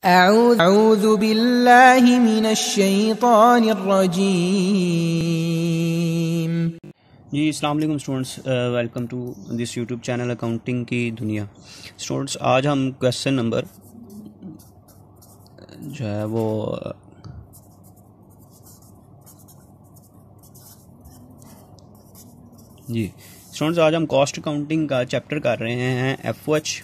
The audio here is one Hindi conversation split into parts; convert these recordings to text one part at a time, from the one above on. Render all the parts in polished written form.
अऊज़ु बिल्लाहि मिनश्शैतानिर्रजीम। जी अस्सलाम वालेकुम students, welcome to this YouTube channel accounting की दुनिया। स्टूडेंट्स, आज हम क्वेश्चन नंबर जो है वो जी स्टूडेंट्स आज हम कॉस्ट अकाउंटिंग का चैप्टर कर रहे हैं FOH,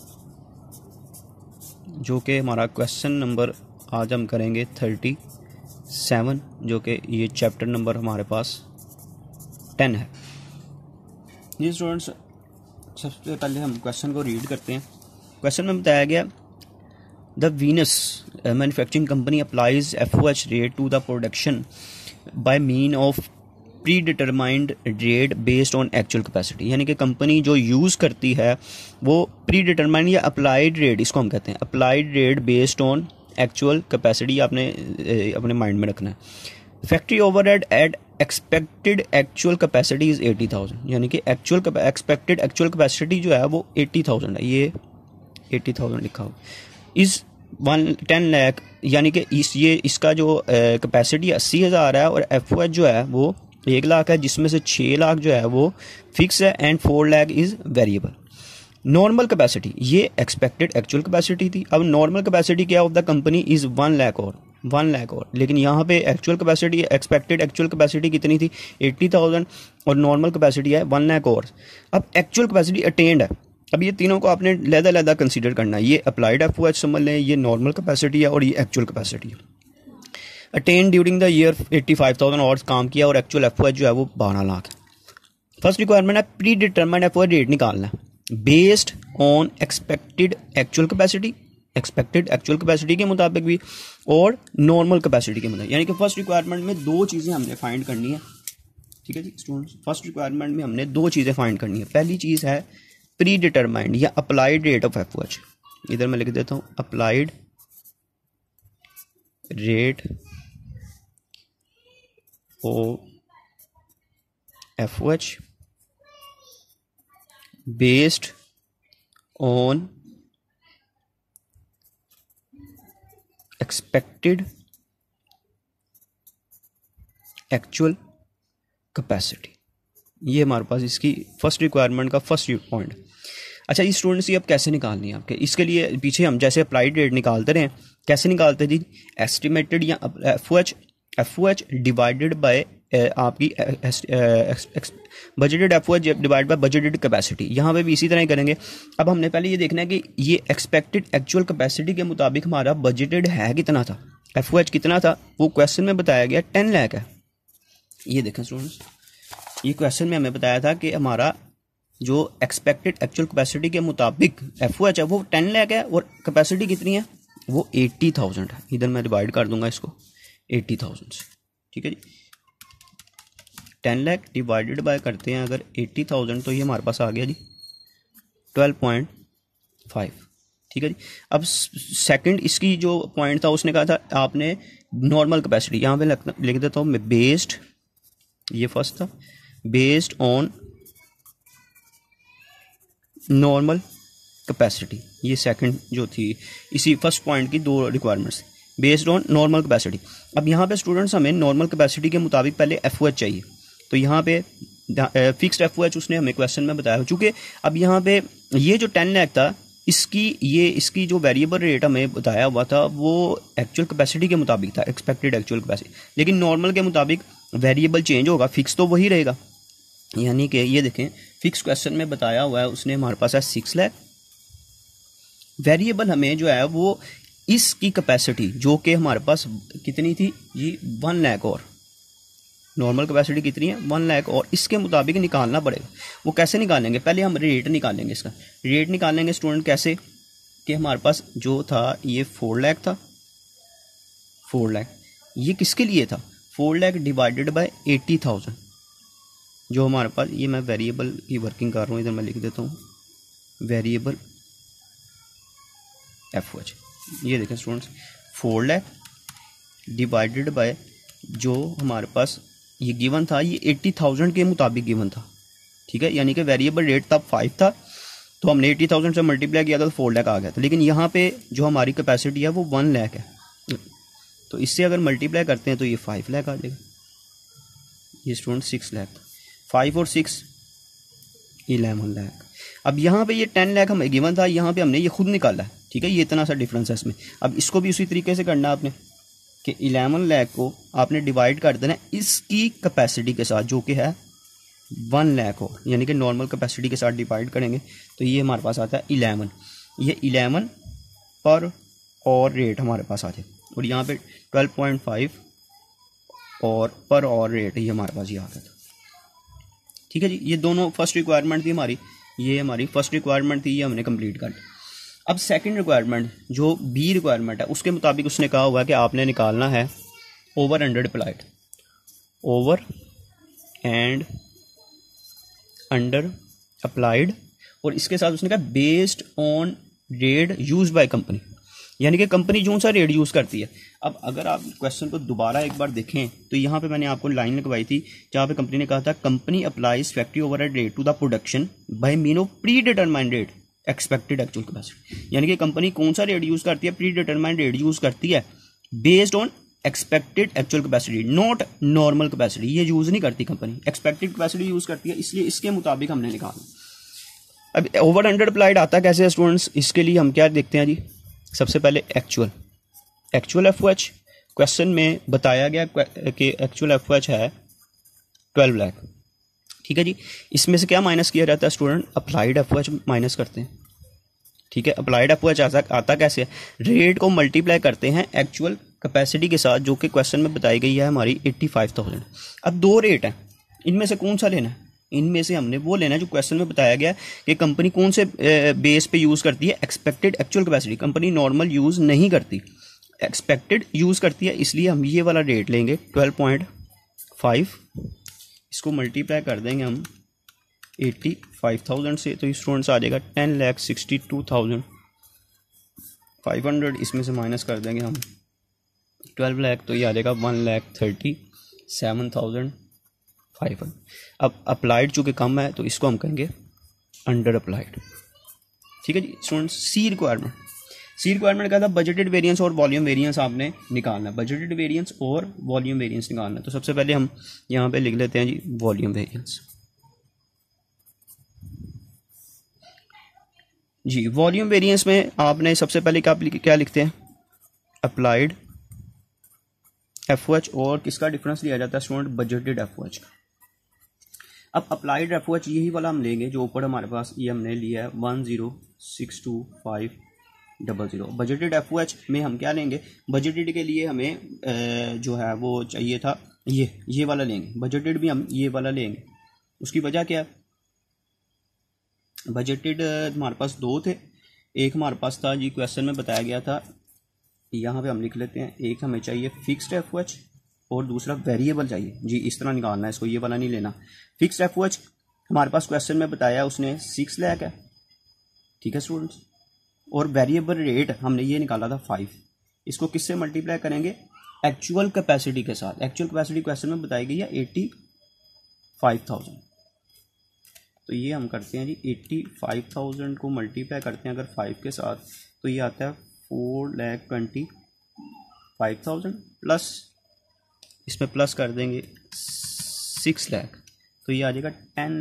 जो कि हमारा क्वेश्चन नंबर आज हम करेंगे 37, जो कि ये चैप्टर नंबर हमारे पास 10 है। जी स्टूडेंट्स, सबसे पहले हम क्वेश्चन को रीड करते हैं। क्वेश्चन में बताया गया, the Venus manufacturing company applies FOH rate to the production by mean of predetermined rate based on actual capacity. यानी कि कंपनी जो यूज़ करती है वो प्री डिटरमाइंड या अप्लाइड रेट, इसको हम कहते हैं applied rate based on actual capacity. आपने अपने माइंड में रखना है। Factory overhead at expected actual capacity is 80,000, यानी कि एक्सपेक्टेड एक्चुअल कैपेसिटी जो है वो 80,000 है। ये 80,000 लिखा हो इज 10 लाख, यानी कि इसका जो कैपेसिटी 80,000 है और FOH जो है वो 1 लाख है, जिसमें से 6 लाख जो है वो फिक्स है and 4 lakh is variable. Normal capacity, ये एक्सपेक्टेड एक्चुअल कैपेसिटी थी। अब नॉर्मल कैपेसिटी क्या of the company is 1 lakh और 1 लाख और, लेकिन यहाँ पे actual capacity, expected actual capacity कितनी थी 80,000 और नॉर्मल कैपेसिटी है 1 लाख और। अब एक्चुअल कैपेसिटी अटेंड है। अब ये तीनों को आपने लहदा कंसीडर करना है। ये अप्लाइड FOH समझ लें, ये नॉर्मल कैपेसिटी है और ये एक्चुअल कैपेसिटी है। Attain during the year 85,000 hours काम किया और एक्चुअल FOH जो है वो 12 लाख है। फर्स्ट रिक्वायरमेंट है प्री डिटरमाइंड FOH रेट निकालना है based on expected actual capacity, expected actual capacity के मुताबिक भी और नॉर्मल कैपेसिटी के मुताबिक। यानी कि फर्स्ट रिक्वायरमेंट में 2 चीज़ें हमने फाइंड करनी है। ठीक है जी स्टूडेंट्स, फर्स्ट रिक्वायरमेंट में हमने 2 चीज़ें फाइंड करनी है। पहली चीज़ है प्री डिटरमाइंड या अप्लाइड रेट ऑफ FOH। इधर मैं लिख देता हूँ applied rate of FOH based on expected actual capacity. ये हमारे पास इसकी फर्स्ट रिक्वायरमेंट का फर्स्ट पॉइंट। अच्छा, ये स्टूडेंट्स ये अब कैसे निकालनी है आपके, इसके लिए पीछे हम जैसे अप्लाइड रेट निकालते रहे, कैसे निकालते जी, एस्टिमेटेड या FOH डिवाइडेड बाय आपकी budgeted FOH divide by budgeted capacity. यहाँ पे भी इसी तरह ही करेंगे। अब हमने पहले ये देखना है कि ये एक्सपेक्टेड एक्चुअल कैपेसिटी के मुताबिक हमारा बजटेड है कितना था, FOH कितना था, वो क्वेश्चन में बताया गया 10 लाख है। ये देखें स्टूडेंट्स, ये क्वेश्चन में हमें बताया था कि हमारा जो एक्सपेक्टेड एक्चुअल कैपेसिटी के मुताबिक FOH है वो 10 लाख है और कैपेसिटी कितनी है वो 80,000 है। इधर मैं डिवाइड कर दूंगा इसको 80,000 से। ठीक है जी, 10 लाख डिवाइडेड बाय करते हैं अगर 80,000 तो ये हमारे पास आ गया जी 12.5। ठीक है जी। अब सेकंड इसकी जो पॉइंट था उसने कहा था आपने नॉर्मल कैपेसिटी, यहाँ पे लिख देता हूँ मैं बेस्ड, ये फर्स्ट था बेस्ड ऑन नॉर्मल कैपेसिटी। ये सेकंड जो थी इसी फर्स्ट पॉइंट की 2 requirements based on normal capacity. अब यहाँ पे स्टूडेंट्स हमें नॉर्मल कैपेसिटी के मुताबिक पहले FOH चाहिए, तो यहाँ पे फिक्स्ड FOH उसने हमें क्वेश्चन में बताया। चूँकि अब यहाँ पे ये जो 10 लाख था इसकी जो वेरिएबल रेट हमें बताया हुआ था वो एक्चुअल कैपेसिटी के मुताबिक था, एक्सपेक्टेड एक्चुअल कैपेसिटी, लेकिन नॉर्मल के मुताबिक वेरिएबल चेंज होगा, फिक्स तो वही रहेगा। यानी कि ये देखें फिक्स क्वेश्चन में बताया हुआ है उसने हमारे पास है 6 लाख, वेरिएबल हमें जो है वो इसकी कैपेसिटी जो कि हमारे पास कितनी थी जी 1 लाख और नॉर्मल कैपेसिटी कितनी है 1 लाख और, इसके मुताबिक निकालना पड़ेगा। वो कैसे निकालेंगे, पहले हम रेट निकालेंगे। इसका रेट निकालेंगे स्टूडेंट कैसे कि हमारे पास जो था ये 4 लाख था, 4 लाख ये किसके लिए था 4 लाख डिवाइडेड बाय 80,000 जो हमारे पास, ये मैं वेरिएबल की वर्किंग कर रहा हूँ, इधर मैं लिख देता हूँ वेरिएबल FOH। ये देखें स्टूडेंट्स 4 लाख डिवाइडेड बाय जो हमारे पास ये गिवन था ये 80,000 के मुताबिक गिवन था। ठीक है, यानी कि वेरिएबल रेट तब 5 था तो हमने 80,000 से मल्टीप्लाई किया था तो 4 लाख आ गया था, लेकिन यहाँ पे जो हमारी कैपेसिटी है वो 1 लाख है, तो इससे अगर मल्टीप्लाई करते हैं तो ये 5 लाख आ जाएगा। ये स्टूडेंट 6 लाख, 5 और 6 11 लाख। अब यहाँ पे ये 10 लाख हमें गिवन था, यहाँ पे हमने ये खुद निकाला है, ठीक है, ये इतना सा डिफरेंस है इसमें। अब इसको भी उसी तरीके से करना है आपने कि 11 लाख को आपने डिवाइड कर देना इसकी कैपेसिटी के साथ जो कि है 1 लाख हो, यानी कि नॉर्मल कैपेसिटी के साथ डिवाइड करेंगे तो ये हमारे पास आता है 11। ये 11 पर और रेट हमारे पास आ जाए, और यहाँ पे 12.5 और पर और रेट ये हमारे पास ये आ गया था, ठीक है जी। ये दोनों फर्स्ट रिक्वायरमेंट थी हमारी, ये हमारी फर्स्ट रिक्वायरमेंट थी, ये हमने कंप्लीट कर ली। अब सेकंड रिक्वायरमेंट जो बी रिक्वायरमेंट है उसके मुताबिक उसने कहा हुआ है कि आपने निकालना है over under applied, over and under applied, और इसके साथ उसने कहा based on rate use by company, यानी कि कंपनी जो सा रेट यूज़ करती है। अब अगर आप क्वेश्चन को दोबारा एक बार देखें तो यहाँ पे मैंने आपको लाइन लगवाई थी जहाँ पे कंपनी ने कहा था company applies factory overhead rate to the production by mean of predetermined rate expected actual capacity, यानी कि कंपनी कौन सा रेट यूज़ करती है, प्री डिटरमाइंड रेट यूज़ करती है based on expected actual capacity, not normal capacity. ये यूज़ नहीं करती कंपनी, एक्सपेक्टेड कैपेसिटी यूज़ करती है, इसलिए इसके मुताबिक हमने निकाला। अब ओवर अंडर अप्लाइड आता कैसे है स्टूडेंट्स, इसके लिए हम क्या देखते हैं जी, सबसे पहले एक्चुअल एफओएच क्वेश्चन में बताया गया कि एक्चुअल एफओएच है 12 लाख, ठीक है जी। इसमें से क्या माइनस किया जाता है स्टूडेंट, अप्लाइड एफओएच माइनस करते हैं, ठीक है। अप्लाइड एफओएच आता कैसे है, रेट को मल्टीप्लाई करते हैं एक्चुअल कैपेसिटी के साथ जो कि क्वेश्चन में बताई गई है हमारी 85,000। अब दो रेट हैं, इनमें से कौन सा लेना है, इनमें से हमने वो लेना है जो क्वेश्चन में बताया गया कि कंपनी कौन से बेस पे यूज़ करती है, expected actual capacity. Company normal use नहीं करती, एक्सपेक्टेड यूज़ करती है, इसलिए हम ये वाला रेट लेंगे 12.5, इसको मल्टीप्लाई कर देंगे हम 85,000 से, तो स्टूडेंट्स आ जाएगा 10,62,500, इसमें से माइनस कर देंगे हम 12 लाख, तो ये आ जाएगा 1,37,500। अब अप्लाइड चूँकि कम है तो इसको हम कहेंगे अंडर अप्लाइड, ठीक है जी स्टूडेंट्स। सी रिक्वायरमेंट का था बजटेड वेरिएंस और वॉल्यूम वेरिएंस आपने निकालना है, बजटेड वेरिएंस और वॉल्यूम वेरिएंस निकालना है। तो सबसे पहले हम यहाँ पे लिख लेते हैं जी वॉल्यूम वेरिएंस जी। वॉल्यूम वेरिएंस में आपने सबसे पहले क्या लिखते हैं, अप्लाइड एफओएच और किसका डिफरेंस लिया जाता है स्टूडेंट, बजटेड एफओएच का। अब अप्लाइड एफओएच यही वाला हम लेंगे जो ऊपर हमारे पास ये हमने लिया है 1,062,500। बजटेड एफओएच में हम क्या लेंगे, बजटेड के लिए हमें जो है वो चाहिए था ये वाला लेंगे, बजटेड भी हम ये वाला लेंगे। उसकी वजह क्या है, बजटेड हमारे पास दो थे, एक हमारे पास था जी क्वेश्चन में बताया गया था, यहाँ पे हम लिख लेते हैं, एक हमें चाहिए फिक्स्ड एफओएच और दूसरा वेरिएबल चाहिए जी, इस तरह निकालना है इसको, ये वाला नहीं लेना। फिक्स्ड एफओएच हमारे पास क्वेश्चन में बताया उसने 6 लाख है, ठीक है स्टूडेंट्स, और वेरिएबल रेट हमने ये निकाला था 5। इसको किससे मल्टीप्लाई करेंगे, एक्चुअल कैपेसिटी के साथ। एक्चुअल कैपेसिटी क्वेश्चन में बताई गई है 85,000, तो ये हम करते हैं जी 85,000 को मल्टीप्लाई करते हैं अगर 5 के साथ, तो ये आता है 4,25,000 प्लस इसमें प्लस कर देंगे 6 लाख, तो ये आ जाएगा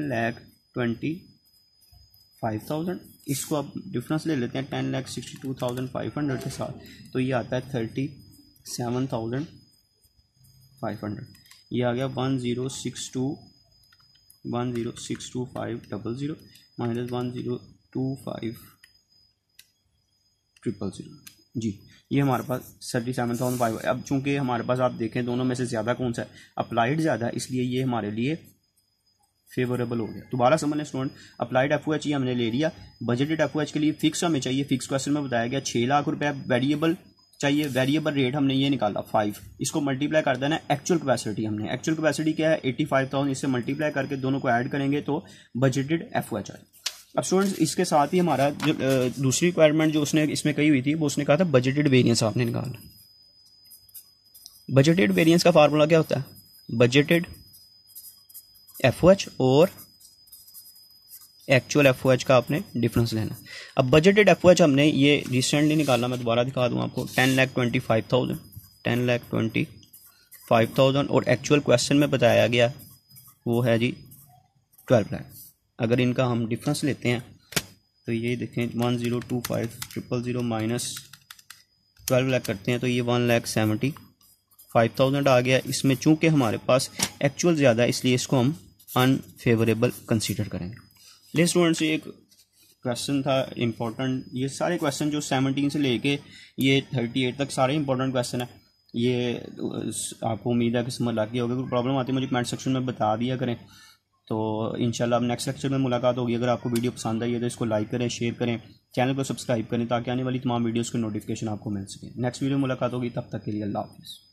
10,25,000। इसको अब डिफरेंस ले लेते हैं 10,62,500 के साथ, तो ये आता है 37,500। ये आ गया 1,062,500 माइनस 1,025,000 जी, ये हमारे पास 37,500। अब चूंकि हमारे पास आप देखें दोनों में से ज़्यादा कौन सा है, अप्लाइड ज़्यादा है, इसलिए ये हमारे लिए फेवरेबल हो गया। दोबारा समझ लें स्टूडेंट, अप्लाइड एफओएच ही हमने ले लिया, बजटेड एफओएच के लिए फिक्स हमें चाहिए, फिक्स क्वेश्चन में बताया गया 6 लाख रुपए, वेरिएबल चाहिए, वेरिएबल रेट हमने ये निकाला 5, इसको मल्टीप्लाई कर देना एक्चुअल कैपेसिटी। हमने एक्चुअल कैपेसिटी क्या है 85,000, इससे मल्टीप्लाई करके दोनों को ऐड करेंगे तो बजटेड एफओएच आए। अब स्टूडेंट्स इसके साथ ही हमारा जो दूसरी रिक्वायरमेंट जो उसने इसमें कही हुई थी वो उसने कहा था बजटेड वेरिएंस आपने निकालना। बजटेड वेरिएंस का फार्मूला क्या होता है, बजटेड एफओएच और एक्चुअल FOH का आपने डिफरेंस लेना। अब बजटेड FOH हमने ये रिसेंटली निकाला, मैं दोबारा दिखा दूँ आपको, 10,25,000 और एक्चुअल क्वेश्चन में बताया गया वो है जी 12 लाख। अगर इनका हम डिफरेंस लेते हैं तो ये देखें 1025,000 माइनस 12 लाख करते हैं तो ये 1,75,000 आ गया। इसमें चूंकि हमारे पास एक्चुअल ज़्यादा है इसलिए इसको हम अनफेवरेबल कंसीडर करेंगे। ये स्टूडेंट्स एक क्वेश्चन था इम्पोर्टेंट, ये सारे क्वेश्चन जो 17 से लेके ये 38 तक सारे इंपॉर्टेंट क्वेश्चन है। ये आपको उम्मीद है कि समझ लग गया होगा। कोई प्रॉब्लम आती है मुझे कमेंट सेक्शन में बता दिया करें। तो इंशाल्लाह अब नेक्स्ट लेक्चर में मुलाकात होगी। अगर आपको वीडियो पसंद आई है तो इसको लाइक करें, शेयर करें, चैनल को सब्सक्राइब करें ताकि आने वाली तमाम वीडियोज़ की नोटिफिकेशन आपको मिल सके। नेक्स्ट वीडियो मुलाकात होगी, तब तक के लिए अल्लाह हाफिज़।